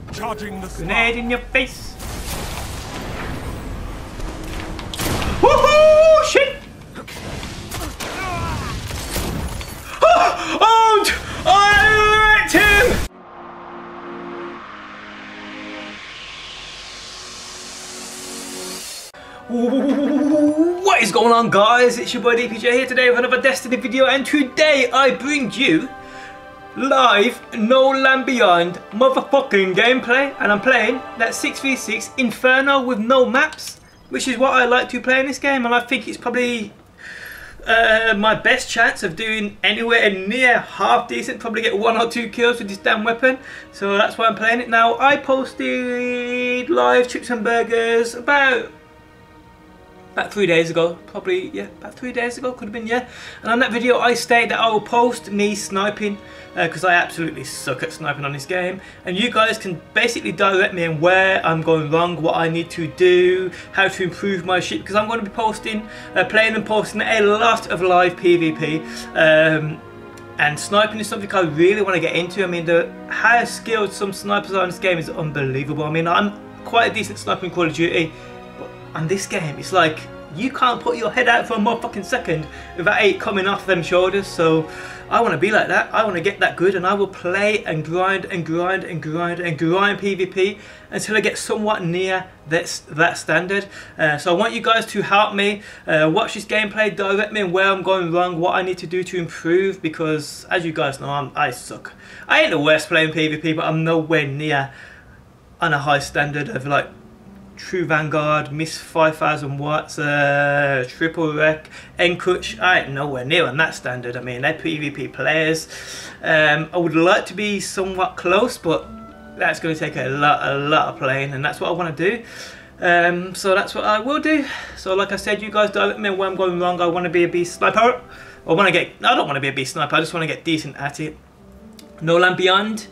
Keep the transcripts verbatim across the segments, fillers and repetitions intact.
Charging the Grenade in your face. Woohoo! Shit! Oh! Oh! I wrecked him! What is going on, guys? It's your boy D P J here today with another Destiny video, and today I bring you live No Land Beyond motherfucking gameplay, and I'm playing that six v six Inferno with no maps, which is what I like to play in this game, and I think it's probably uh, my best chance of doing anywhere near half decent, probably get one or two kills with this damn weapon, so that's why I'm playing it now. I posted live Chips and Burgers about About three days ago, probably, yeah, about three days ago, could have been, yeah. And on that video I stated that I will post me sniping, because uh, I absolutely suck at sniping on this game. And you guys can basically direct me on where I'm going wrong, what I need to do, how to improve my shit, because I'm going to be posting, uh, playing and posting a lot of live PvP. Um, and sniping is something I really want to get into. I mean, the how skilled some snipers are in this game is unbelievable. I mean, I'm quite a decent sniper in Call of Duty. On this game, it's like you can't put your head out for a motherfucking second without it coming off them shoulders. So I want to be like that. I want to get that good, and I will play and grind and grind and grind and grind PvP until I get somewhat near that, that standard. Uh, so I want you guys to help me uh, watch this gameplay, direct me on where I'm going wrong, what I need to do to improve, because as you guys know, I'm, I suck. I ain't the worst playing PvP, but I'm nowhere near on a high standard of like True Vanguard, Miss five thousand watts, uh, Triple Wreck, Enkuch. I ain't nowhere near on that standard. I mean, they're PvP players. Um, I would like to be somewhat close, but that's going to take a lot, a lot of playing, and that's what I want to do. Um, so that's what I will do. So like I said, you guys direct me where I'm going wrong. I want to be a beast sniper. I want to get. I don't want to be a beast sniper. I just want to get decent at it. No Land Beyond.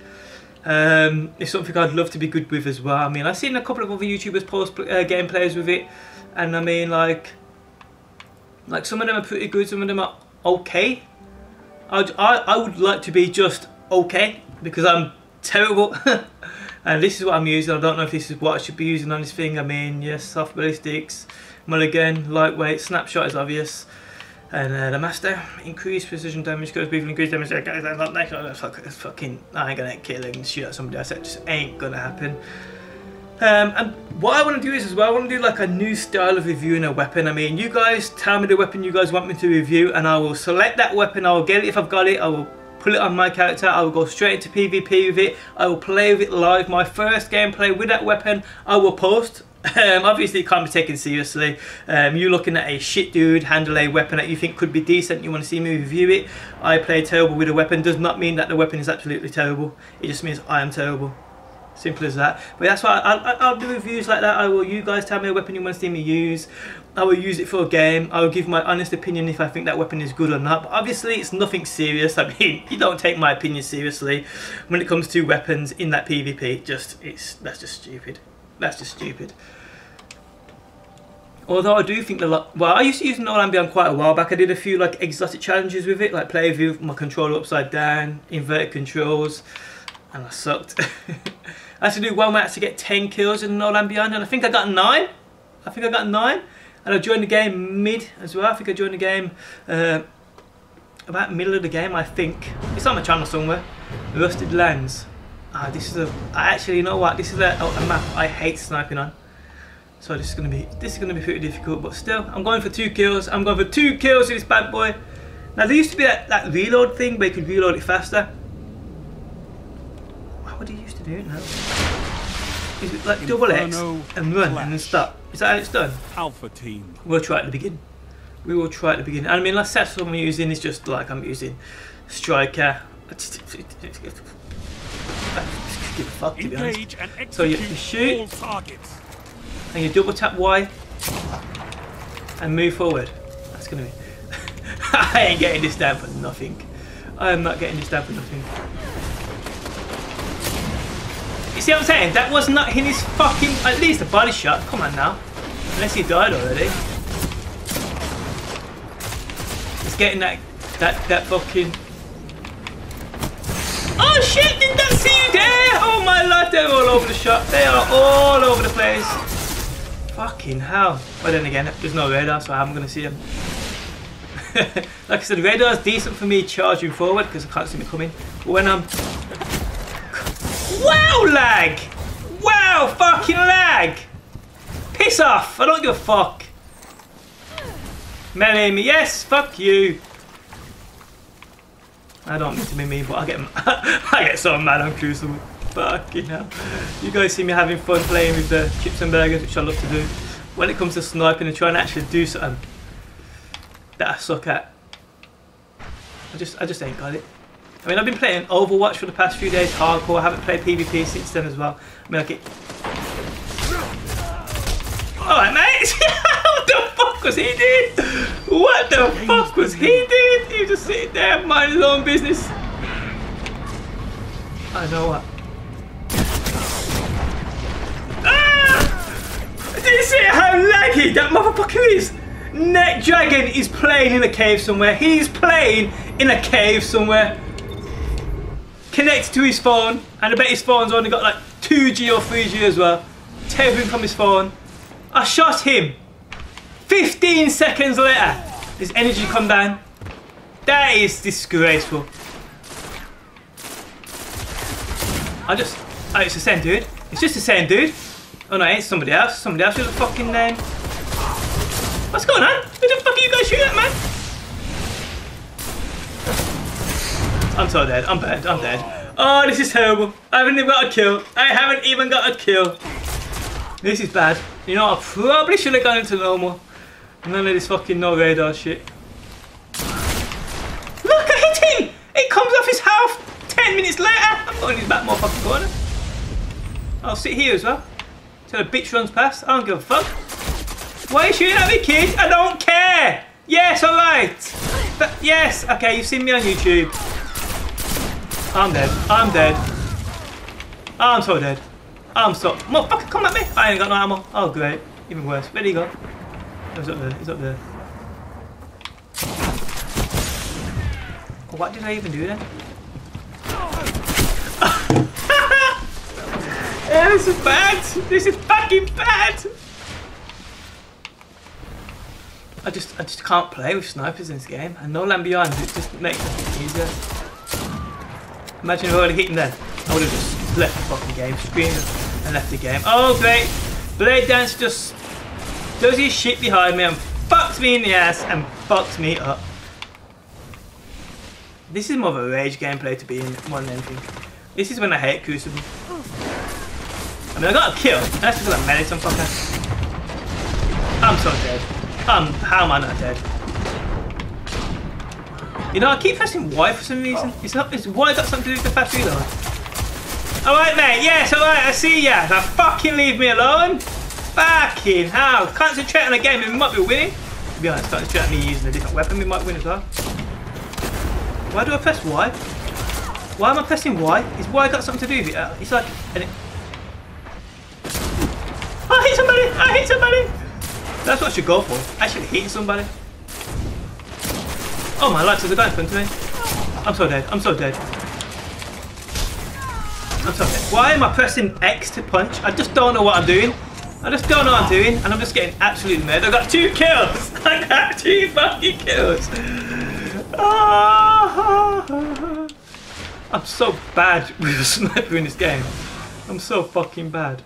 Um, it's something I'd love to be good with as well. I mean, I've seen a couple of other YouTubers post uh, gameplays with it, and I mean, like, like some of them are pretty good, some of them are okay. I'd, I I would like to be just okay, because I'm terrible. And this is what I'm using. I don't know if this is what I should be using on this thing. I mean, yes, soft ballistics, mulligan, lightweight, snapshot is obvious. And uh, the master, increased precision damage, goes briefly increased damage. That's fucking, I ain't gonna kill him and shoot at somebody else. That just ain't gonna happen. Um, and what I want to do is as well, I want to do like a new style of reviewing a weapon. I mean, you guys tell me the weapon you guys want me to review, and I will select that weapon. I will get it if I've got it. I will pull it on my character. I will go straight into PvP with it. I will play with it live. My first gameplay with that weapon, I will post. Um, obviously it can't be taken seriously. Um, you looking at a shit dude handle a weapon that you think could be decent, you want to see me review it. I play terrible with a weapon does not mean that the weapon is absolutely terrible. It just means I am terrible. Simple as that. But that's why I'll, I'll do reviews like that. I will. You guys tell me a weapon you want to see me use. I will use it for a game. I will give my honest opinion if I think that weapon is good or not. But obviously it's nothing serious. I mean, you don't take my opinion seriously when it comes to weapons in that PvP. Just it's that's just stupid. That's just stupid. Although I do think the lot, well, I used to use No Land Beyond quite a while back. I did a few like exotic challenges with it, like play with my controller upside down, inverted controls, and I sucked. I had to do one match to get ten kills in No Land Beyond, and I think I got nine. I think I got nine, and I joined the game mid as well. I think I joined the game uh, about middle of the game. I think it's on my channel somewhere. Rusted Lands. Ah, this is a. I actually, you know what? This is a, a map I hate sniping on. So this is gonna be this is gonna be pretty difficult, but still, I'm going for two kills. I'm going for two kills with this bad boy. Now there used to be that, that reload thing, where you could reload it faster. Why would he used to do it now? Is it like double X and run and then stop? Is that how it's done? Alpha team. We'll try at the beginning. We will try at the beginning. I mean, let's set what I'm using is just like I'm using Striker. Give a fuck, to be honest. So you, you shoot. And you double tap Y and move forward. That's gonna be. I ain't getting this down for nothing. I am not getting this down for nothing. You see what I'm saying? That was not in his fucking. At least a body shot. Come on now. Unless he died already. It's getting that that that fucking. Oh shit! Did that see you there? Oh my life! They're all over the shop. They are all over the place. Fucking hell. But then again, there's no radar, so I'm gonna see them. Like I said, radar's decent for me charging forward because I can't see me coming. But when I'm... Wow, lag! Wow, fucking lag! Piss off! I don't give a fuck. Melee me, yes, fuck you. I don't mean to be mean, but I get I get so mad on Crucible. Fucking hell. You guys see me having fun playing with the chips and burgers, which I love to do. When it comes to sniping and trying to actually do something that I suck at, I just I just ain't got it. I mean, I've been playing Overwatch for the past few days, hardcore. I haven't played PvP since then as well. I mean, I get... Alright, mate! What the fuck was he doing? What the fuck was he doing? He was just sitting there, minding his own business. I know what. Ah! Did you see how laggy that motherfucker is? Net Dragon is playing in a cave somewhere. He's playing in a cave somewhere. Connected to his phone, and I bet his phone's only got like two G or three G as well. Tethering from his phone. I shot him. fifteen seconds later, his energy come down. That is disgraceful. I just, oh, it's the same dude. It's just the same dude. Oh no, it's somebody else. Somebody else with a fucking name. What's going on? Who the fuck are you guys shooting at, man? I'm so dead. I'm bad. I'm dead. Oh, this is terrible. I haven't even got a kill. I haven't even got a kill. This is bad. You know, I probably should have gone into normal. None of this fucking no radar shit. Look, I hit him! It comes off his health. Ten minutes later, I'm going in his back motherfucking corner. I'll sit here as well. Till the bitch runs past. I don't give a fuck. Why are you shooting at me, kid? I don't care. Yes, alright. But yes, okay, you've seen me on YouTube. I'm dead. I'm dead. I'm so dead. I'm so... Motherfucker, come at me. I ain't got no ammo. Oh, great. Even worse. Where'd he go? Oh, he's up there. He's up there. Oh, what did I even do then? Yeah, this is bad. This is fucking bad. I just, I just can't play with snipers in this game. And No Land Beyond, it just makes it easier. Imagine if I would have hit him then. I would have just left the fucking game, screamed and left the game. Oh great! Blade Dance just does his shit behind me and fucks me in the ass and fucks me up. This is more of a rage gameplay to be in more than anything. This is when I hate Crucible. I mean, I got a kill. And that's because I melee some fucker. I'm so dead. Um, how am I not dead? You know, I keep pressing Y for some reason. It's not. It's Y got something to do with the fast reload. Alright, mate. Yes, alright. I see ya. Now fucking leave me alone. Fucking hell. Concentrate on the game and we might be winning. To be honest, concentrate on me using a different weapon. We might win as well. Why do I press Y? Why am I pressing Y? Is Y got something to do with it? It's like... And it... I hit somebody! I hit somebody! That's what I should go for. Actually hitting somebody. Oh my life, there's a guy in front of me. I'm so dead. I'm so dead. I'm so dead. Why am I pressing X to punch? I just don't know what I'm doing. I just don't know what I'm doing, and I'm just getting absolutely mad. I got two kills. I got two fucking kills. Oh, I'm so bad with a sniper in this game. I'm so fucking bad.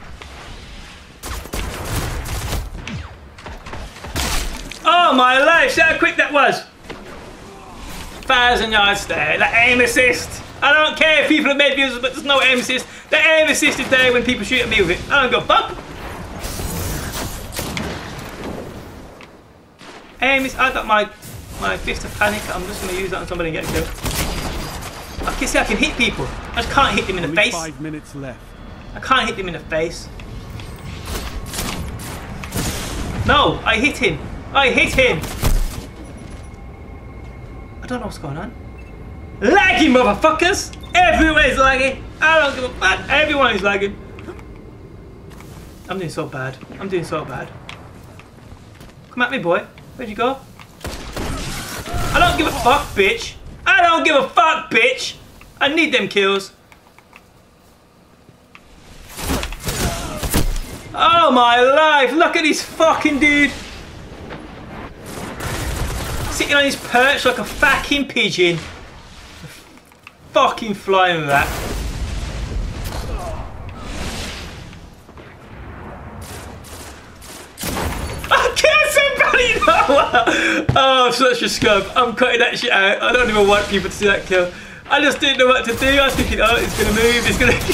Oh my life, see how quick that was. Thousand yards there, the aim assist. I don't care if people have made views, but there's no aim assist. The aim assist is there when people shoot at me with it. I don't go fuck. Aim is, I got my my fist of panic. I'm just gonna use that on somebody and get a kill. I can see I can hit people. I just can't hit them in the face. Five minutes left. I can't hit them in the face. No, I hit him. I hit him. I don't know what's going on. Laggy motherfuckers! Everywhere's lagging. I don't give a fuck. Everyone is lagging. I'm doing so bad. I'm doing so bad. Come at me, boy. Where'd you go? I don't give a fuck, bitch. I don't give a fuck, bitch. I need them kills. Oh my life, look at this fucking dude. Sitting on his perch like a fucking pigeon. A fucking flying rat. I killed somebody! No! Oh, I'm such a scum. I'm cutting that shit out. I don't even want people to see that kill. I just didn't know what to do. I was thinking, oh, it's gonna move, it's gonna...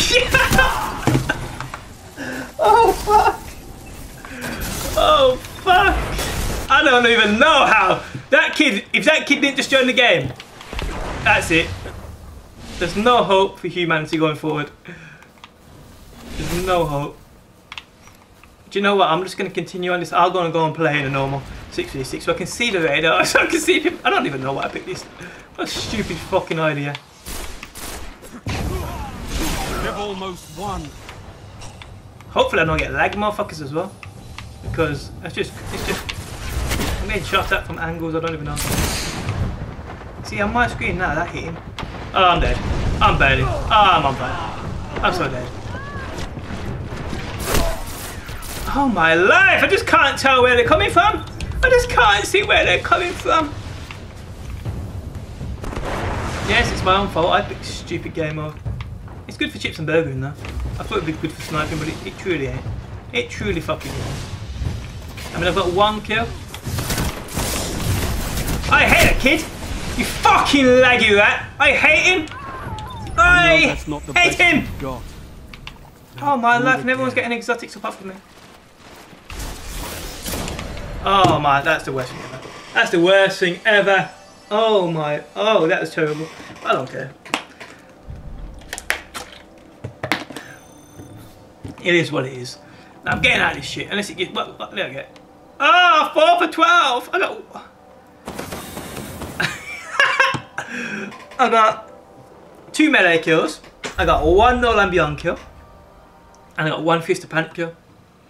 Oh, fuck. Oh, fuck. I don't even know how. That kid, if that kid didn't just join the game, that's it. There's no hope for humanity going forward. There's no hope. Do you know what? I'm just going to continue on this. I'll go and go and play in a normal six v six so I can see the radar. So I can see him. I don't even know why I picked this. What a stupid fucking idea. They've almost won. Hopefully I don't get lag motherfuckers as well. Because it's just, it's just, I'm getting shot at from angles I don't even know. See, on my screen now, that hit him. Oh, I'm dead. I'm barely. Oh, I'm on fire. I'm so dead. Oh my life! I just can't tell where they're coming from. I just can't see where they're coming from. Yes, it's my own fault. I picked stupid game mode. It's good for chips and burgering though. I thought it'd be good for sniping, but it, it truly ain't. It truly fucking ain't. I mean, I've got one kill. I hate that kid. You fucking laggy rat. I hate him. I, I that's not the hate him. Got. Oh my life, and everyone's getting exotics apart from me. Oh my, that's the worst thing ever. That's the worst thing ever. Oh my, oh that was terrible. I don't care. It is what it is. Now, I'm getting out of this shit. Unless it gets, what, what did I get? Ah, oh, four for twelve. I got. I got two melee kills. I got one no Lambion kill. And I got one Fist of Panic kill.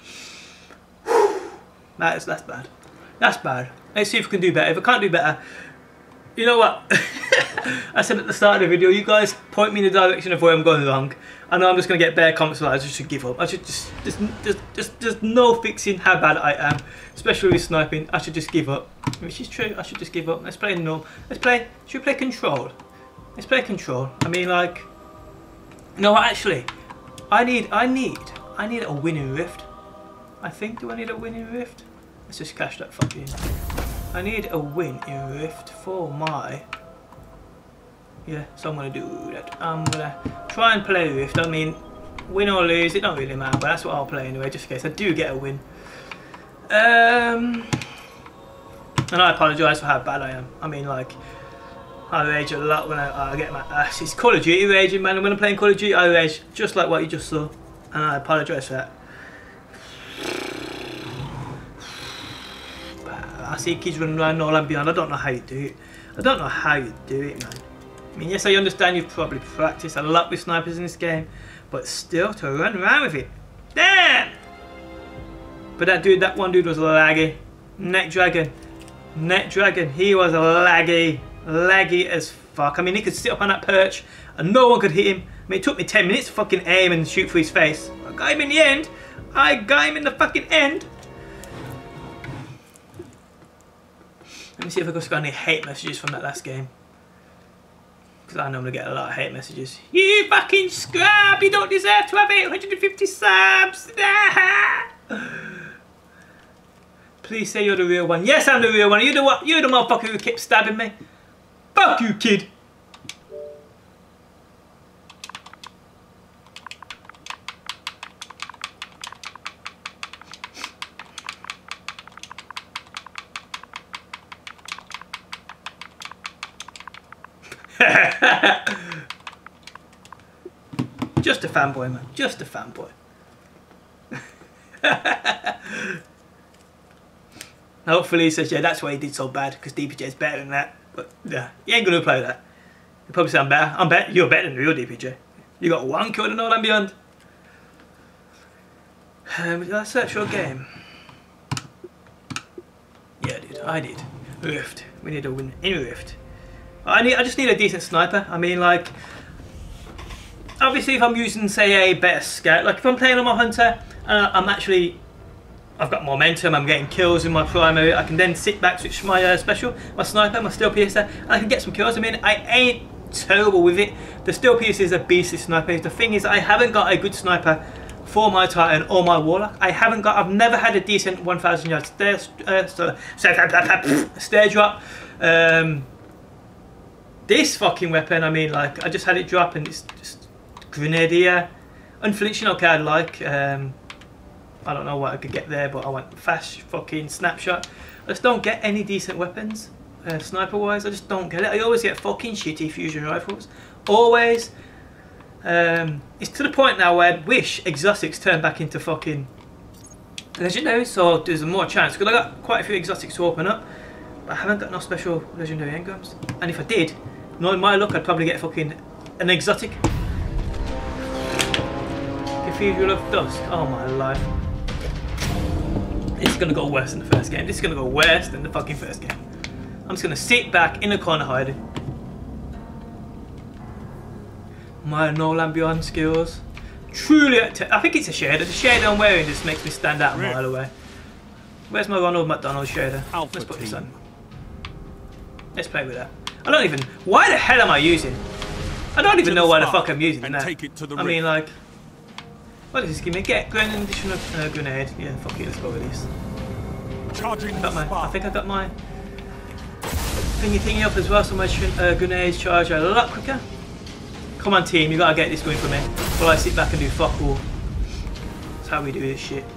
That is, that's bad. That's bad. Let's see if we can do better. If I can't do better, you know what? I said at the start of the video, you guys point me in the direction of where I'm going wrong. I know I'm just going to get bare comments like I just should give up. I should just, just, just, just, just no fixing how bad I am. Especially with sniping, I should just give up. Which is true, I should just give up. Let's play no. Let's play, should we play Control? Let's play Control. I mean like, no actually, I need, I need, I need a winning rift. I think, do I need a win in Rift? Let's just cash that fucking. I need a win in Rift for my. Yeah, so I'm gonna do that. I'm gonna try and play Rift. I mean, win or lose, it don't really matter, but that's what I'll play anyway, just in case I do get a win. Um, and I apologise for how bad I am. I mean, like, I rage a lot when I, I get my ass. It's Call of Duty raging, man. When I'm playing Call of Duty, I rage just like what you just saw, and I apologise for that. I see kids running around all and beyond. I don't know how you do it. I don't know how you do it, man. I mean, yes, I understand you've probably practiced a lot with snipers in this game, but still to run around with it. Damn! But that dude, that one dude was laggy. Net Dragon. Net Dragon. He was laggy. Laggy as fuck. I mean, he could sit up on that perch and no one could hit him. I mean, it took me ten minutes to fucking aim and shoot for his face. I got him in the end. I got him in the fucking end. Let me see if I got any hate messages from that last game. Because I normally get a lot of hate messages. You fucking scrub! You don't deserve to have eight hundred fifty subs! Please say you're the real one. Yes, I'm the real one. You're the what? You're the motherfucker who kept stabbing me. Fuck you, kid. Just a fanboy, man. Just a fanboy. Hopefully he says, yeah, that's why he did so bad, because D P J is better than that. But yeah, he ain't gonna play that. He'll probably say I'm better. I'm better. You're better than real D P J. You got one kill and all and beyond. Um, did I search your game? Yeah, I did. I did. Rift. We need a win in Rift. I need. I just need a decent sniper. I mean, like, obviously if I'm using, say, a better scout, like if I'm playing on my hunter, uh, I'm actually, I've got momentum, I'm getting kills in my primary, I can then sit back, switch my uh, special, my sniper, my steel piercer, and I can get some kills. I mean, I ain't terrible with it. The steel piercer is a beastly sniper. The thing is, I haven't got a good sniper for my Titan or my Warlock. I haven't got, I've never had a decent one thousand yard stair, uh, stair drop. Um, this fucking weapon, I mean, like, I just had it drop and it's just Grenadier. Unflinching, okay, I'd like. Um, I don't know what I could get there, but I want fast fucking snapshot. I just don't get any decent weapons, uh, sniper-wise. I just don't get it. I always get fucking shitty fusion rifles. Always. Um, it's to the point now where I wish exotics turned back into fucking legendary, so there's a more chance. Because I got quite a few exotics to open up, but I haven't got no special legendary engrams. And if I did, knowing my luck, I'd probably get fucking an exotic. Cathedral of Dusk. Oh my life. It's gonna go worse than the first game. This is gonna go worse than the fucking first game. I'm just gonna sit back in the corner hiding. My No Land Beyond skills. Truly, I think it's a shader. The shader I'm wearing just makes me stand out a mile away. Where's my Ronald McDonald shader? Let's put this on. Let's play with that. I don't even. Why the hell am I using? I don't even know why the fuck I'm using that. I mean, like. What does this give me? Get an additional uh, grenade. Yeah, fuck it, let's go with this. Charging I, got my, I think I got my thingy thingy up as well, so my uh, grenades charge a lot quicker. Come on team, you gotta get this going for me. While I sit back and do fuck all. That's how we do this shit.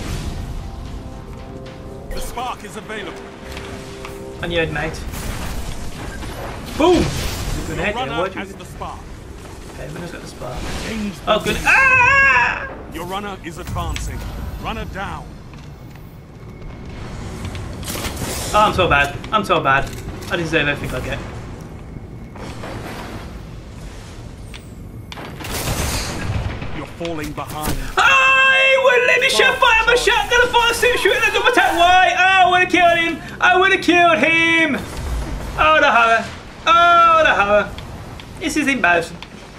The spark is available. On your head, mate. Boom! The grenade there, what has the spark. Okay, everyone's got the spark. Oh, good. Ah! Your runner is advancing. Runner down. Oh, I'm so bad. I'm so bad. I deserve everything I get. You're falling behind. I would let me shot fire my shotgun and fire suit shooting a double attack. Why? Oh, I would have killed him. I would have killed him. Oh, the horror. Oh, the horror. This is embarrassing.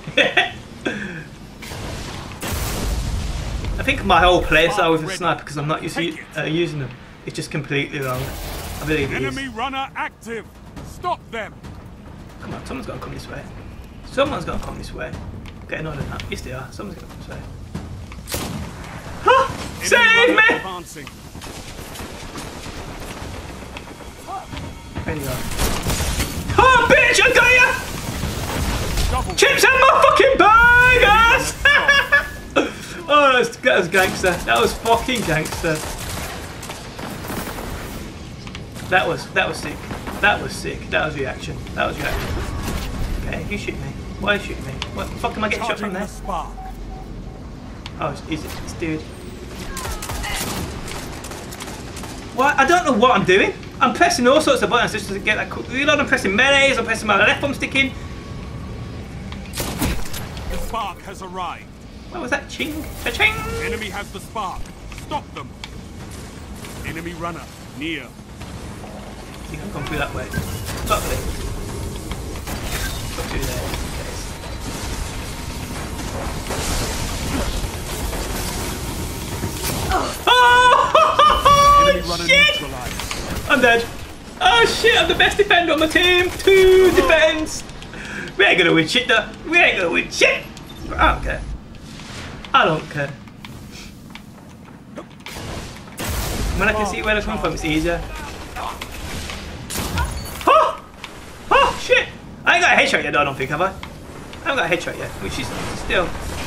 I think my whole playstyle with the sniper, because I'm not used to uh, using them, it's just completely wrong. I believe it is. Enemy runner active. Stop them. Come on, someone's got to come this way. Someone's got to come this way. Getting on that. Yes, they are. Someone's got to come this way. Huh! Save me! Advancing. There you go. Oh, bitch! I got you! Double Chips in my fucking burgers! Oh, that was, that was gangster. That was fucking gangster. That was that was sick. That was sick. That was reaction. That was reaction. Okay, you shoot me. Why are you shooting me? What the fuck am I getting shot from there? Oh, is it this dude? What? I don't know what I'm doing. I'm pressing all sorts of buttons just to get that cool. You know, I'm pressing melees, I'm pressing my left bump stick in. The spark has arrived. What was that? Ching? Cha-ching! Enemy has the spark. Stop them. Enemy runner near. You can come through that way. Lovely. Got through there. Oh! Enemy runner Shit! neutralized. I'm dead. Oh shit, I'm the best defender on my team. Two defense. We ain't gonna win shit though. We ain't gonna win shit. I don't care. I don't care. When I can see where they're coming from, it's easier. Oh! Oh shit! I ain't got a headshot yet though, I don't think, have I? I haven't got a headshot yet, which is still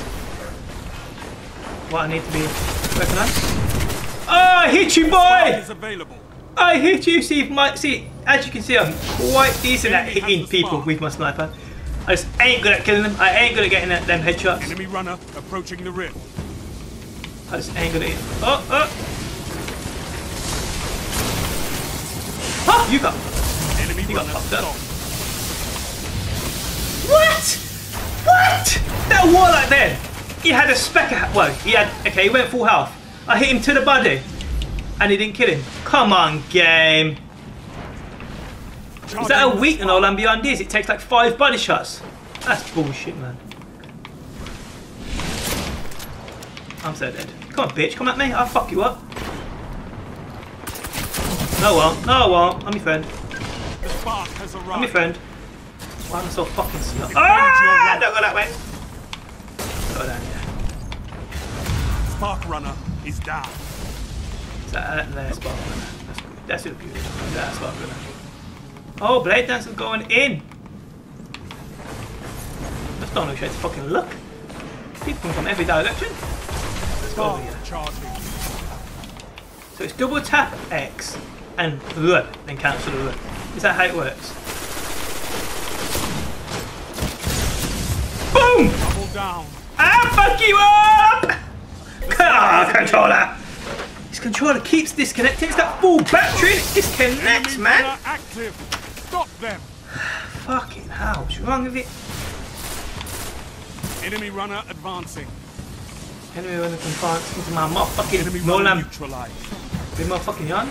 what I need to be working on. Oh, I hit you, boy! Is available. I hit you. See, if my see, as you can see, I'm quite decent at hitting people with my sniper. I just ain't good at killing them. I ain't good at getting them headshots. Enemy runner approaching the rift. I just ain't good at it. Oh, oh! Oh, you got. Enemy You got runner fucked up. stopped. What? What? That warlock then? He had a spec. Well, he had. Okay, he went full health. I hit him to the body, and he didn't kill him. Come on, game. Is that a weak No Land Beyond is? It takes like five body shots. That's bullshit, man. I'm so dead. Come on, bitch, come at me. I'll fuck you up. No, I won't. No, I won't. I'm your friend. The spark has arrived. I'm your friend. Why am I so fucking slow? Ah! Don't go that way. Go down here. Spark runner is down. Is that there, spark runner? That's good. That's really good. That's spark runner. Oh, Blade Dancer's going in. Just don't know straight to fucking look. People come from every direction. Let's go over here. Charging. So it's double tap X and run, then cancel the run. Is that how it works? Boom! Double down. I'll fuck you up! Ah, controller! This controller keeps disconnecting. It's got full battery and it disconnects, Enemy man! runner active. Stop them. Fucking hell, what's wrong with it? Enemy runner advancing. Enemy runner can advance into my motherfucking Enemy no runner lamp neutralized. with my fucking yarn.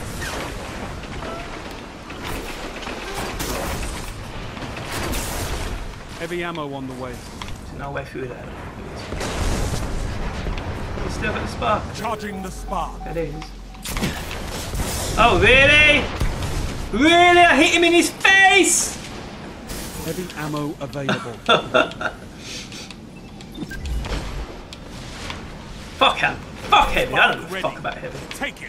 Heavy ammo on the way. There's no way through there. It's still got the spark. Charging the spark. It is. Oh, really? Really? I hit him in his face! Heavy ammo available. Fuck him. Fuck heavy. I don't give a fuck about heavy. Take it.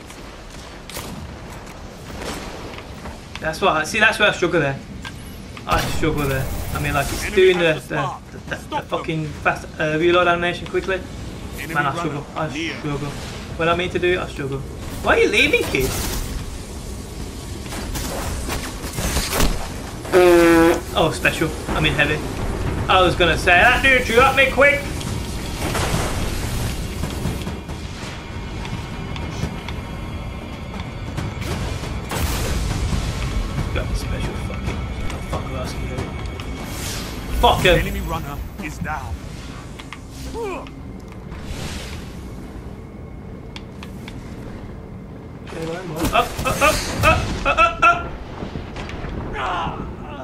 That's what. See, that's where I struggle there. I struggle there. I mean, like it's doing the the, the, the, the fucking fast uh, reload animation quickly. Enemy Man, I runner struggle. I near. struggle. When I mean to do it, I struggle. Why are you leaving, kid? Oh, special. I mean heavy. I was gonna say that dude drew at me quick. Got the special fucking fuck who else can do it. Fuck him. Enemy runner is down. Up, up, up, up, up, up, up.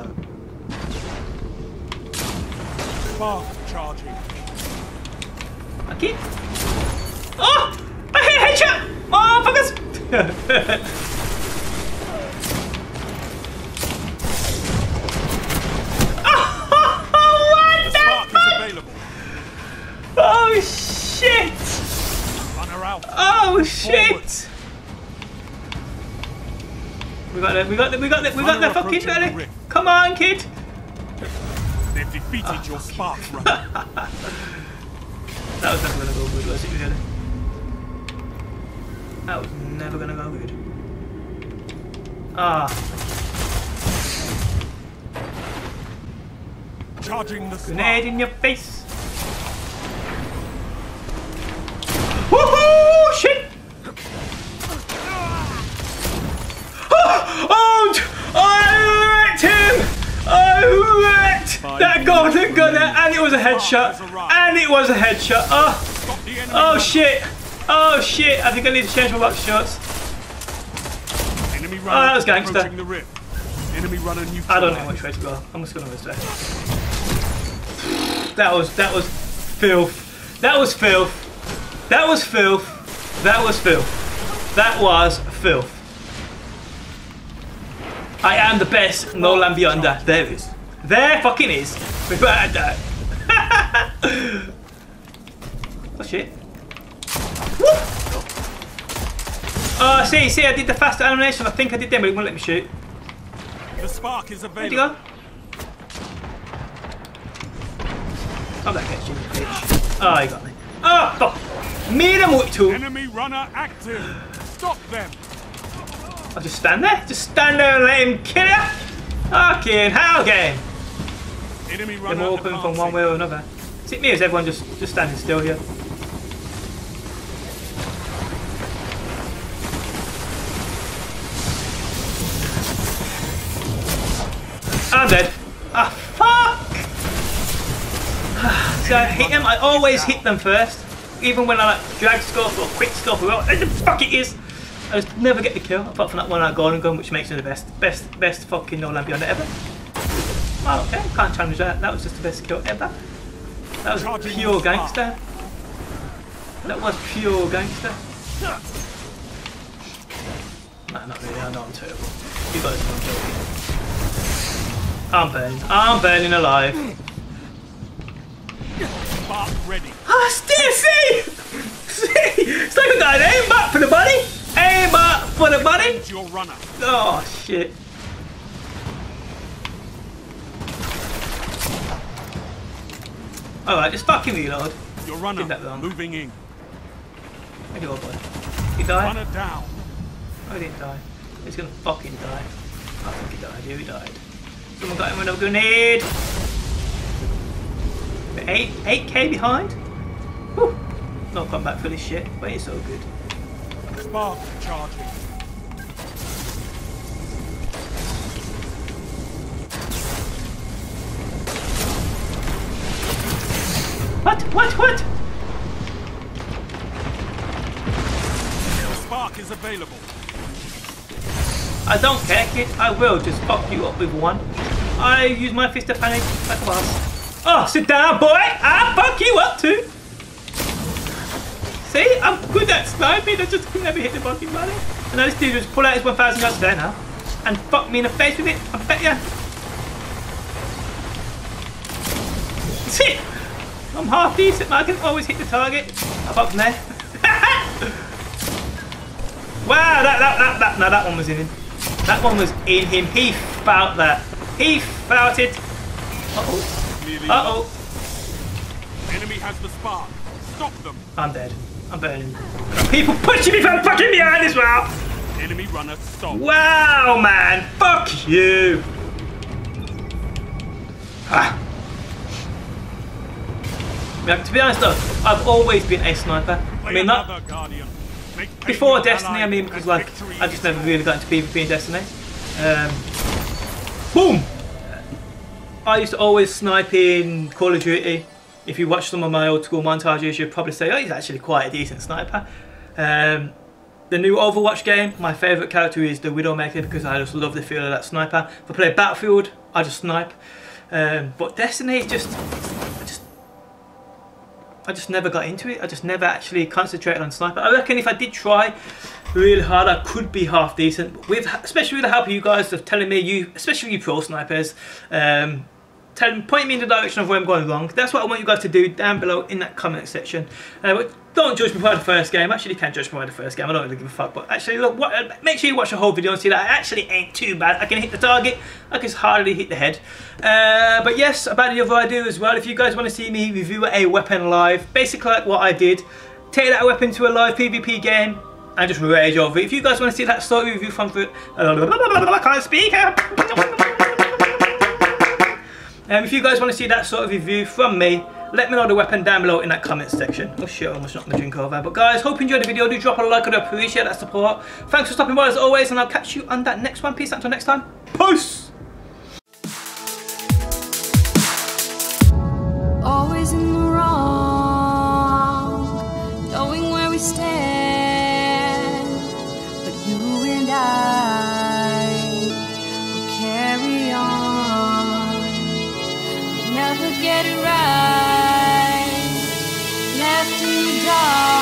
Spark charging. Okay. Oh! I hit headshot! Motherfuckers! Oh, what The the spark is fuck? available. Oh, shit! Runner out. Oh, shit! We got the, we got the, we got the, we got the Runner fucking approaching the ready. rift. Come on, kid! They've defeated Oh, your spark runner. That was never gonna go good, was it, really? That was never gonna go good. Ah. Charging the Grenade spark. in your face. Woohoo! Shit! Oh! I wrecked him! I wrecked that golden gunner, and it was a headshot. And it was a headshot. Oh! Stop the enemy Oh runner. shit! Oh shit! I think I need to change my box shots. Enemy runner that was gangster. approaching the rift. Enemy runner neutralized. I don't know which way to go. I'm just gonna go this way. That was that was filth. That was filth. That was filth. That was filth. That was filth. I am the best No Land Beyonder there is. There fucking is. Without a doubt. Oh shit. Woo! Oh, see, see, I did the fast animation. I think I did them, but it wouldn't let me shoot. The spark is Where'd available. you go? Oh, that gets you, bitch. Oh, you got me. Oh, fuck. Me and multi tool. Enemy runner active. Stop them. I'll just stand there. Just stand there and let him kill you. Fucking hell, game. Enemy Them runner all coming from one advancing. way or another. Is it me or is everyone just, just standing still here? I'm dead. Ah, fuck! See, I hit them. I always hit them first. Even when I like drag scope or quick scope or whatever the fuck it is. I just never get the kill, apart from that one at Golden Gun, which makes me the best, best, best fucking No Land Beyonder ever. Oh, okay, can't challenge that. That was just the best kill ever. That was Charging pure the spark. gangster. That was pure gangster. Nah, not really. I know I'm terrible. You guys know I'm joking. I'm burning. I'm burning alive. Spark ready. Ah, still see! See! It's like a guy aim up for the money! Aim up for the money! Send your runner. Oh, shit. Alright, just fucking reload. Your runner Did that wrong. moving in. Where'd you go, boy? He died? Runner down. Oh, he didn't die. He's gonna fucking die. I think he died. Yeah, he died. Someone got him with a grenade. Eight, eight K behind? Whew. Not come back for this shit, but it's so good. Spark charging. What? What? What? Spark is available. I don't care, kid. I will just fuck you up with one. I use my fist of panic like a boss. Oh, sit down, boy! I'll fuck you up too! See? I'm good at sniping, I just could never hit the fucking body. And now this dude just pull out his one thousand yards there now and fuck me in the face with it, I bet ya. See? I'm half decent, man. I can always hit the target. Apart from there. Wow, that, that, that, that, no, that one was in him. That one was in him. He felt that. He felt it. Uh-oh. Uh-oh. Enemy has the spark. Stop them. I'm dead. I'm burning. People pushing me from fucking behind as well. Enemy runner stop. Wow, man. Fuck you. Ah. Yeah, to be honest though, I've always been a sniper. I mean, not before Destiny, I mean, because like, I just never really got into PvP in Destiny. Um, boom! I used to always snipe in Call of Duty. If you watch some of my old school montages, you'd probably say, oh, he's actually quite a decent sniper. Um, the new Overwatch game, my favourite character is the Widowmaker because I just love the feel of that sniper. If I play Battlefield, I just snipe. Um, but Destiny, just, I just, I just never got into it. I just never actually concentrated on sniper. I reckon if I did try really hard, I could be half decent. But with, especially with the help of you guys of telling me, you, especially you pro snipers, um, tell, point me in the direction of where I'm going wrong. That's what I want you guys to do down below in that comment section. Uh, but don't judge me by the first game. Actually, you can't judge me by the first game. I don't really give a fuck. But actually, look, what, uh, make sure you watch the whole video and see that I actually ain't too bad. I can hit the target. I can hardly hit the head. Uh, but yes, about the other idea as well. If you guys want to see me review a weapon live, basically like what I did, take that weapon to a live PvP game and just rage over it. If you guys want to see that sort of review from the, I can't speak. Um, if you guys want to see that sort of review from me, let me know the weapon down below in that comment section. Oh shit, I almost knocked my drink over. But guys, hope you enjoyed the video. Do drop a like, I'd appreciate that support. Thanks for stopping by as always, and I'll catch you on that next one. Peace out until next time. Peace! Always in the wrong, knowing where we stand, but you and I will carry on. We never get it right, left in the dark.